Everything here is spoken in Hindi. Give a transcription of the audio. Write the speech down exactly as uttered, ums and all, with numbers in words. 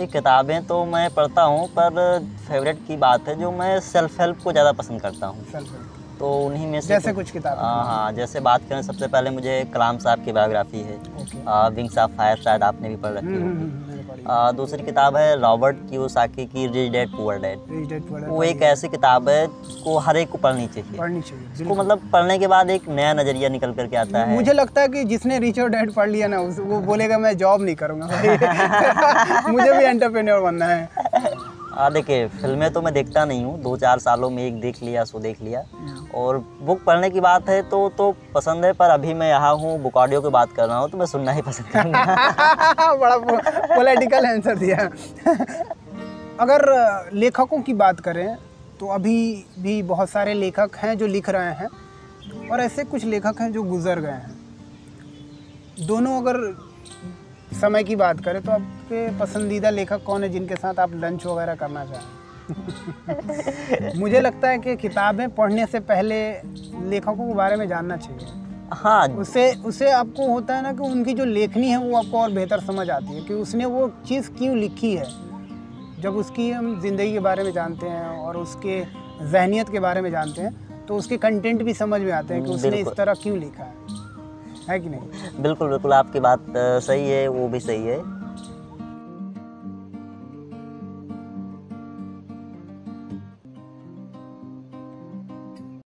किताबें तो मैं पढ़ता हूँ, पर फेवरेट की बात है जो मैं सेल्फ हेल्प को ज़्यादा पसंद करता हूँ। सेल्फ हेल्प तो उन्हीं में से जैसे कुछ किताबें? हाँ हाँ, जैसे बात करें सबसे पहले मुझे कलाम साहब की बायोग्राफी है, ओके। विंग्स ऑफ फायर, शायद आपने भी पढ़ रखी हम्म, हम्म, होगी। हम्म, मैंने पढ़ी है। आ, दूसरी किताब है रॉबर्ट कियोसाकी की rich dad poor dad. Rich dad poor dad वो एक ऐसी किताब है जिसको हर एक को पढ़नी चाहिए। पढ़नी चाहिए, उसको बिल्कुल। मतलब पढ़ने के बाद एक नया नज़रिया निकल करके आता है। मुझे लगता है कि जिसने रिच और डैड पढ़ लिया ना, उस वो बोलेगा मैं जॉब नहीं करूँगा भाई मुझे भी एंटरप्रेन्योर बनना है। आ, देखिए फिल्में तो मैं देखता नहीं हूँ, दो चार सालों में एक देख लिया सो देख लिया। और बुक पढ़ने की बात है तो तो पसंद है, पर अभी मैं यहाँ हूँ बुक ऑडियो की बात कर रहा हूँ तो मैं सुनना ही पसंद करूँगा। बड़ा पॉलिटिकल आंसर दिया। अगर लेखकों की बात करें तो अभी भी बहुत सारे लेखक हैं जो लिख रहे हैं, और ऐसे कुछ लेखक हैं जो गुजर गए हैं। दोनों अगर समय की बात करें तो आपके पसंदीदा लेखक कौन है जिनके साथ आप लंच वगैरह करना चाहें? मुझे लगता है कि किताबें पढ़ने से पहले लेखकों के बारे में जानना चाहिए। हाँ, उससे उससे आपको होता है ना कि उनकी जो लेखनी है वो आपको और बेहतर समझ आती है कि उसने वो चीज़ क्यों लिखी है। जब उसकी हम ज़िंदगी के बारे में जानते हैं और उसके ज़हनियत के बारे में जानते हैं तो उसके कंटेंट भी समझ में आते हैं कि उसने इस तरह क्यों लिखा है, है कि नहीं? बिल्कुल बिल्कुल, आपकी बात सही है, वो भी सही है।